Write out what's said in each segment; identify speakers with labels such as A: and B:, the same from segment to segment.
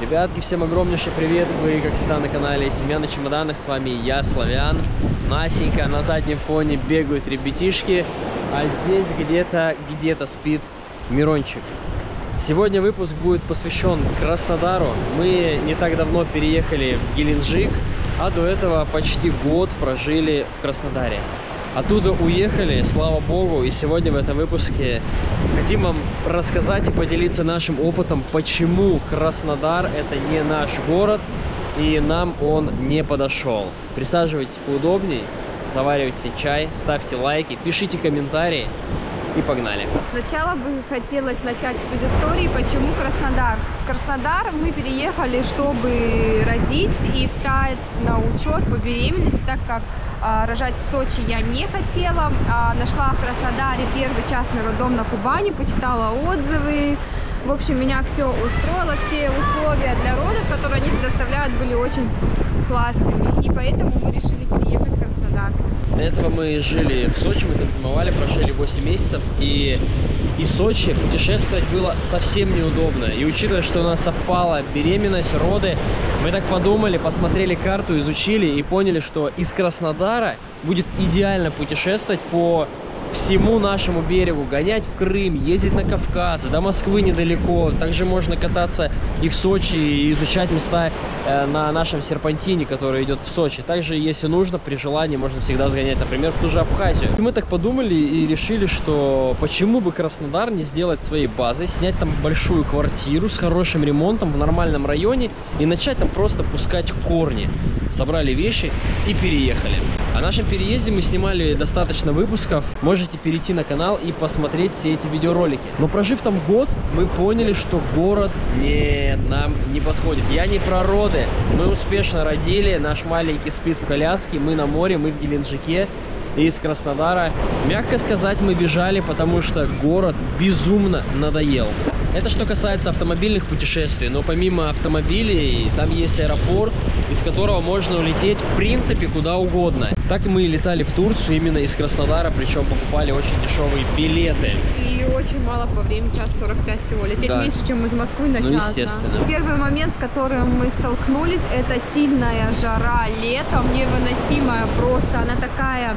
A: Ребятки, всем огромнейший привет! Вы, как всегда, на канале Семья на чемоданах. С вами я, Славян. Насенька, на заднем фоне бегают ребятишки, а здесь где-то спит Мирончик. Сегодня выпуск будет посвящен Краснодару. Мы не так давно переехали в Геленджик, а до этого почти год прожили в Краснодаре. Оттуда уехали, слава богу, и сегодня в этом выпуске хотим вам рассказать и поделиться нашим опытом, почему Краснодар это не наш город и нам он не подошел. Присаживайтесь поудобней, заваривайте чай, ставьте лайки, пишите комментарии и погнали.
B: Сначала бы хотелось начать с предыстории, почему Краснодар. В Краснодар мы переехали, чтобы родить и встать на учет по беременности, так как рожать в Сочи я не хотела. Нашла в Краснодаре первый частный роддом на Кубани, почитала отзывы. В общем, меня все устроило, все условия для родов, которые они предоставляют, были очень классными. И поэтому мы решили переехать в Краснодар.
A: До этого мы жили в Сочи, мы там зимовали, прожили 8 месяцев, и из Сочи путешествовать было совсем неудобно. И учитывая, что у нас совпала беременность, роды, мы так подумали, посмотрели карту, изучили и поняли, что из Краснодара будет идеально путешествовать по всему нашему берегу, гонять в Крым, ездить на Кавказ, до Москвы недалеко. Также можно кататься и в Сочи, и изучать места на нашем серпантине, который идет в Сочи. Также, если нужно, при желании можно всегда сгонять, например, в ту же Абхазию. Мы так подумали и решили, что почему бы Краснодар не сделать своей базой, снять там большую квартиру с хорошим ремонтом в нормальном районе и начать там просто пускать корни. Собрали вещи и переехали. О нашем переезде мы снимали достаточно выпусков. Можете перейти на канал и посмотреть все эти видеоролики. Но прожив там год, мы поняли, что город нам не подходит. Я не про роды. Мы успешно родили. Наш маленький спит в коляске. Мы на море, мы в Геленджике. И из Краснодара, мягко сказать, мы бежали, потому что город безумно надоел. Это что касается автомобильных путешествий, но помимо автомобилей, там есть аэропорт, из которого можно улететь в принципе куда угодно. Так мы летали в Турцию именно из Краснодара, причем покупали очень дешевые билеты. И
B: очень мало по времени, час 45 всего. Лететь меньше, чем из Москвы на час.
A: Ну, естественно.
B: Первый момент, с которым мы столкнулись, это сильная жара летом, невыносимая просто. Она такая...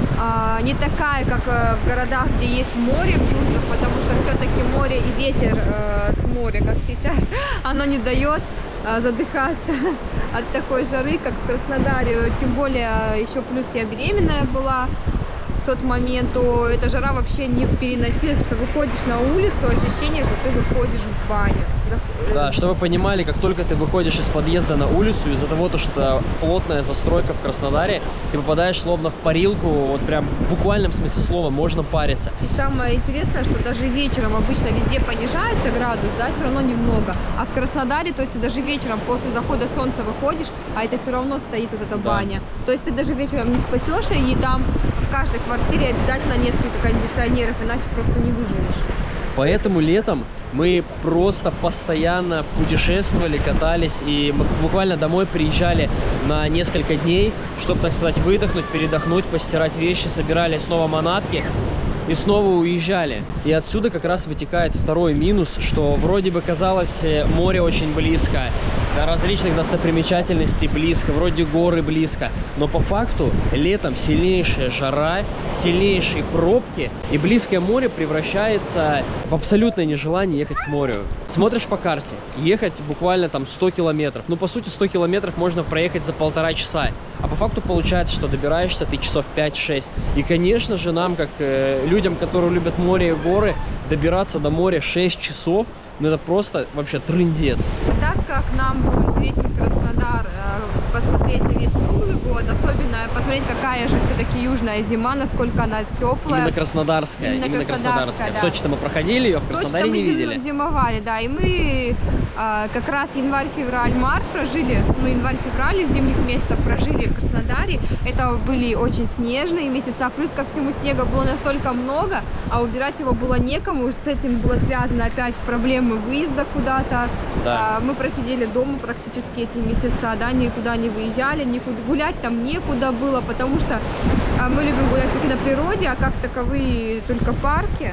B: не такая, как в городах, где есть море в южных, потому что все-таки море и ветер с моря, как сейчас, оно не дает задыхаться от такой жары, как в Краснодаре. Тем более, еще плюс я беременная была в тот момент, то эта жара вообще не переносилась. Ты выходишь на улицу, ощущение, что ты выходишь в баню.
A: Да, чтобы вы понимали, как только ты выходишь из подъезда на улицу, из-за того, что плотная застройка в Краснодаре, ты попадаешь словно в парилку, вот прям в буквальном смысле слова, можно париться.
B: И самое интересное, что даже вечером обычно везде понижается градус, да, все равно немного. А в Краснодаре, то есть ты даже вечером после захода солнца выходишь, а это все равно стоит вот эта баня. То есть ты даже вечером не спасешься, и там в каждой квартире обязательно несколько кондиционеров, иначе просто не выживешь.
A: Поэтому летом мы просто постоянно путешествовали, катались, и мы буквально домой приезжали на несколько дней, чтобы, так сказать, выдохнуть, передохнуть, постирать вещи, собирали снова манатки и снова уезжали. И отсюда как раз вытекает второй минус, что вроде бы казалось, море очень близко, до различных достопримечательностей близко, вроде горы близко, но по факту летом сильнейшая жара, сильнейшие пробки, и близкое море превращается в абсолютное нежелание ехать к морю. Смотришь по карте, ехать буквально там 100 километров, ну по сути 100 километров можно проехать за 1,5 часа, а по факту получается, что добираешься ты часов 5-6. И конечно же нам, как людям, которые любят море и горы, добираться до моря 6 часов, ну это просто вообще трындец.
B: Так как нам был интересен Краснодар, посмотреть весь круглый год, особенно посмотреть, какая же все-таки южная зима, насколько она теплая.
A: Именно краснодарская. Именно краснодарская. Да. В Сочи-то мы проходили ее, в Краснодаре не видели.
B: Зимовали, да, и мы как раз январь-февраль-март прожили, ну январь-февраль из зимних месяцев прожили в Краснодаре. Это были очень снежные месяца, плюс ко всему снега было настолько много, а убирать его было некому, с этим было связано опять проблемы выезда куда-то. Да. Мы просидели дома практически эти месяца, да, никуда не выезжали, никуда гулять там некуда было, потому что мы любим гулять на природе, а как таковые только парки.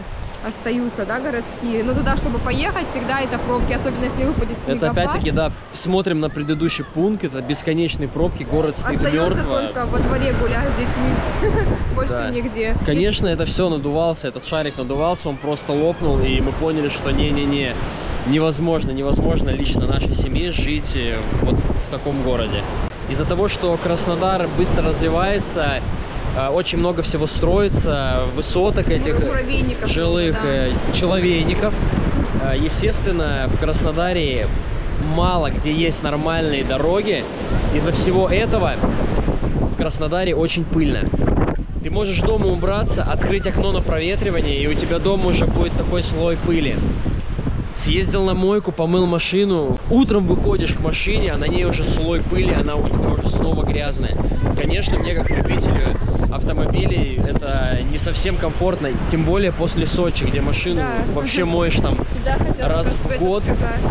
B: остаются, да, городские. Но туда, чтобы поехать, всегда это пробки, особенно если выпадет снегопад.
A: Это опять-таки, да, смотрим на предыдущий пункт, это бесконечные пробки, город стоит
B: остается
A: мертво.
B: только во дворе гулять с детьми, больше
A: Да.
B: нигде.
A: Конечно, это все надувался, этот шарик надувался, он просто лопнул, и мы поняли, что не-не-не, невозможно лично нашей семье жить вот в таком городе. Из-за того, что Краснодар быстро развивается, очень много всего строится, высоток этих
B: Муравейников,
A: жилых
B: да.
A: человейников. Естественно, в Краснодаре мало где есть нормальные дороги. Из-за всего этого в Краснодаре очень пыльно. Ты можешь дома убраться, открыть окно на проветривание, и у тебя дома уже будет такой слой пыли. Съездил на мойку, помыл машину, утром выходишь к машине, а на ней уже слой пыли, она у тебя уже снова грязная. Конечно, мне как любителю автомобилей это не совсем комфортно, тем более после Сочи, где машину вообще моешь там раз в год.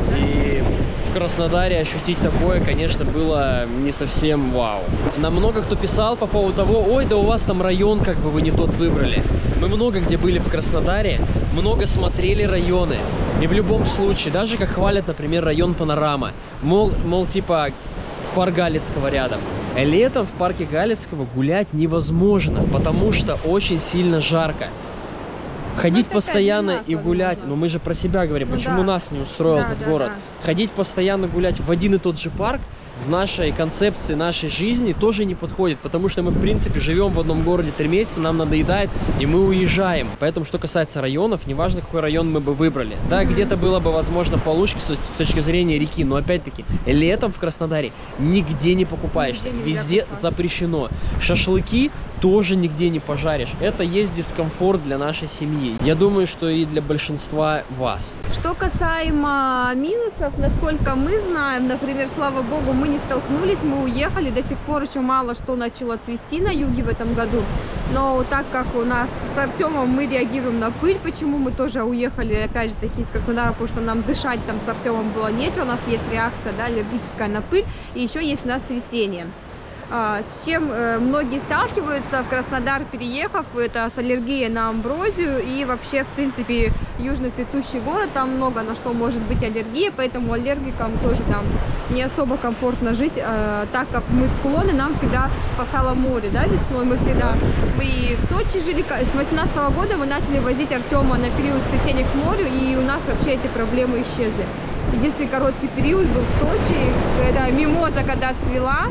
A: И в Краснодаре ощутить такое, конечно, было не совсем вау. Нам много кто писал по поводу того, ой, да у вас там район, как бы вы не тот выбрали. Мы много где были в Краснодаре, много смотрели районы. И в любом случае, даже как хвалят, например, район Панорама, мол типа парк Галицкого рядом. Летом в парке Галицкого гулять невозможно, потому что очень сильно жарко. Ходить постоянно и гулять, но мы же про себя говорим, почему нас не устроил этот город. Ходить постоянно гулять в один и тот же парк в нашей концепции нашей жизни тоже не подходит, потому что мы, в принципе, живем в одном городе 3 месяца, нам надоедает, и мы уезжаем. Поэтому, что касается районов, неважно, какой район мы бы выбрали. Да, где-то было бы, возможно, получше с точки зрения реки, но, опять-таки, летом в Краснодаре нигде не покупаешь, везде запрещено. Шашлыки тоже нигде не пожаришь. Это есть дискомфорт для нашей семьи. Я думаю, что и для большинства вас.
B: Что касаемо минусов, насколько мы знаем, например, слава богу, мы не столкнулись, мы уехали, до сих пор еще мало что начало цвести на юге в этом году. Но так как у нас с Артемом мы реагируем на пыль, почему мы тоже уехали, опять же таки, из Краснодара, потому что нам дышать там с Артемом было нечего, у нас есть реакция, да, аллергическая на пыль, и еще есть на цветение. С чем многие сталкиваются в Краснодар, переехав, это с аллергией на амброзию и вообще, в принципе, южный цветущий город, там много на что может быть аллергия, поэтому аллергикам тоже там не особо комфортно жить, так как мы с Кулоны, нам всегда спасало море, да, весной, мы и в Сочи жили, с 2018 года мы начали возить Артема на период цветения к морю, и у нас вообще эти проблемы исчезли. Единственный короткий период был в Сочи, когда мимоза, когда цвела,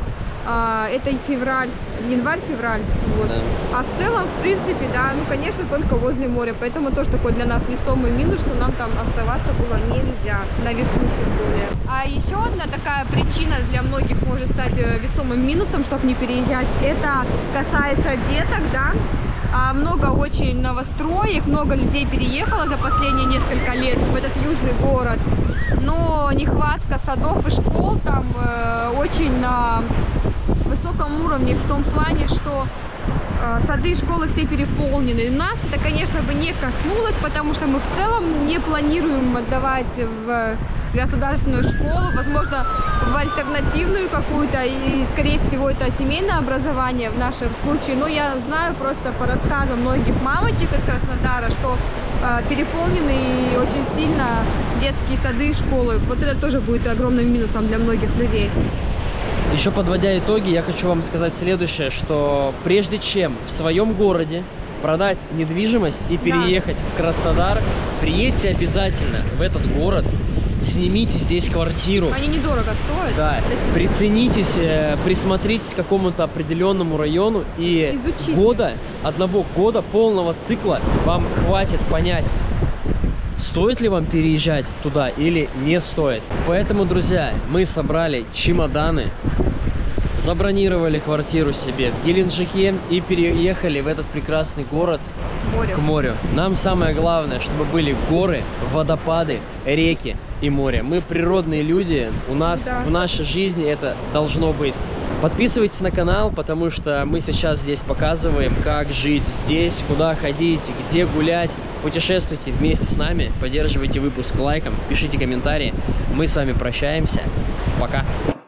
B: это и февраль, январь-февраль, вот. Да. А в целом, в принципе, да, ну, конечно, только возле моря, поэтому тоже такой для нас весомый минус, что нам там оставаться было нельзя, на весну тем более. А еще одна такая причина для многих может стать весомым минусом, чтобы не переезжать, это касается деток, да. Много очень новостроек, много людей переехало за последние несколько лет в этот южный город, но нехватка садов и школ там очень на высоком уровне, в том плане, что сады и школы все переполнены. Нас это, конечно, бы не коснулось, потому что мы в целом не планируем отдавать в государственную школу, возможно, в альтернативную какую-то, и, скорее всего, это семейное образование в нашем случае. Но я знаю просто по рассказам многих мамочек из Краснодара, что переполнены и очень сильно детские сады и школы. Вот это тоже будет огромным минусом для многих людей.
A: Еще подводя итоги, я хочу вам сказать следующее, что прежде чем в своем городе продать недвижимость и переехать в Краснодар, приедьте обязательно в этот город, снимите здесь квартиру.
B: Они недорого стоят.
A: Да, приценитесь, присмотритесь к какому-то определенному району, и одного года полного цикла вам хватит понять, стоит ли вам переезжать туда или не стоит. Поэтому, друзья, мы собрали чемоданы, забронировали квартиру себе в Геленджике и переехали в этот прекрасный город к морю. Нам самое главное, чтобы были горы, водопады, реки и море. Мы природные люди, у нас в нашей жизни это должно быть. Подписывайтесь на канал, потому что мы сейчас здесь показываем, как жить здесь, куда ходить, где гулять. Путешествуйте вместе с нами, поддерживайте выпуск лайком, пишите комментарии. Мы с вами прощаемся. Пока!